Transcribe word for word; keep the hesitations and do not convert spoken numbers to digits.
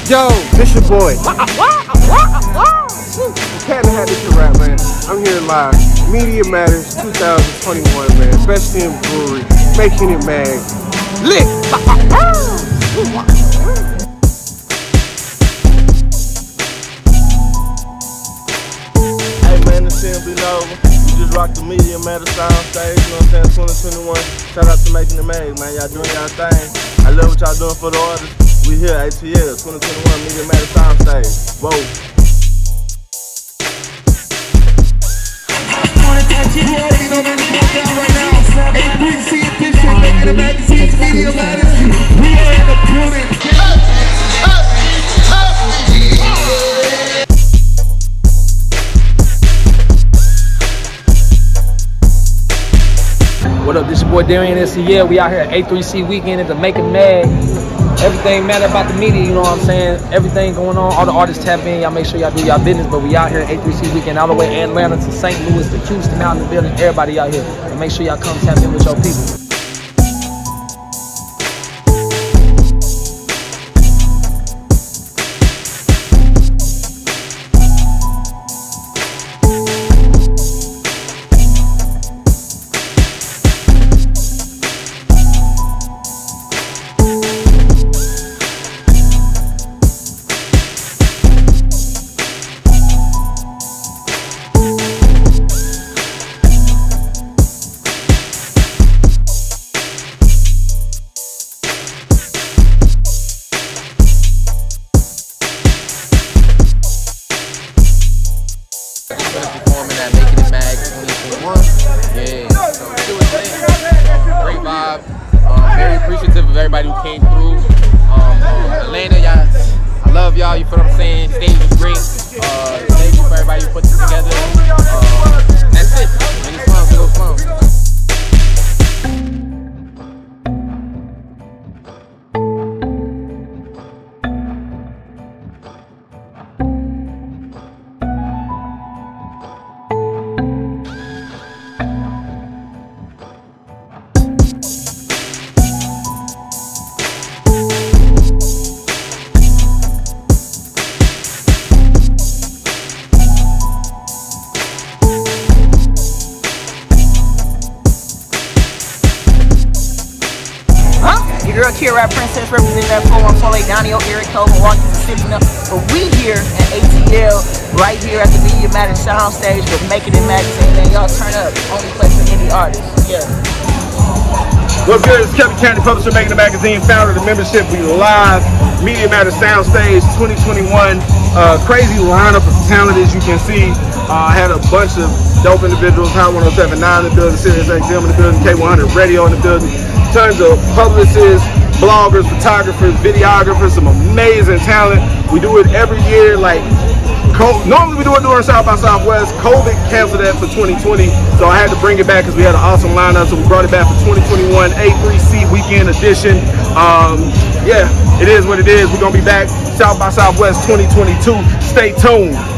Yo, this your boy. Cat and Hat, this your rap, man. I'm here live. Media Matters two thousand twenty-one, man. Especially in brewery. Making it mag. Lit! Hey man, the scene be over. We just rocked the Media Matters sound stage, you know what I'm saying? twenty twenty-one. Shout out to Making It Mag, man. Y'all doing y'all thing. I love what y'all doing for the artists. We here, A T L, twenty twenty-one Media Matters sound stage. Whoa. You already know that we're down right now. A three C edition, Making It Magazine's Media Matters. We are in the building. What up, this your boy Darian S C L. We out here at A three C weekend at the Make It Mag. Everything matter about the media, you know what I'm saying? Everything going on, all the artists tap in, y'all make sure y'all do y'all business, but we out here at A three C weekend, all the way Atlanta to Saint Louis to Houston, out in the building, everybody out here. And make sure y'all come tap in with your people. Performing at Making It Mag twenty twenty-one. Yeah, so do it thing. Um, great vibe. Um, very appreciative of everybody who came through. Um, uh, Atlanta, y'all, I love y'all. You feel what I'm saying? Stage was great. Uh, thank you for everybody who put this together. Uh, that's it. And it's fun. It was fun. Your girl Kira Rap Princess representing that four one four eight Downey, Eric Cole, Milwaukee, Mississippi. But we here at A T L, right here at the Media Matters soundstage with Making It Magazine. And y'all turn up, only place for indie artists. Yeah. What's good? It's Kevin Candy, publisher, Making It Magazine, founder of the membership. We live, Media Matters soundstage twenty twenty-one. Uh, crazy lineup of talent, as you can see. I uh, had a bunch of dope individuals. Hot one oh seven nine in the building, Sirius X M in the building, K one hundred Radio in the building. Tons of publicists, bloggers, photographers, videographers, some amazing talent. We do it every year. Like normally we do it during South by Southwest. COVID canceled that for twenty twenty, so I had to bring it back because we had an awesome lineup. So we brought it back for twenty twenty-one A three C Weekend Edition. Um, yeah, it is what it is. We're gonna be back South by Southwest twenty twenty-two. Stay tuned.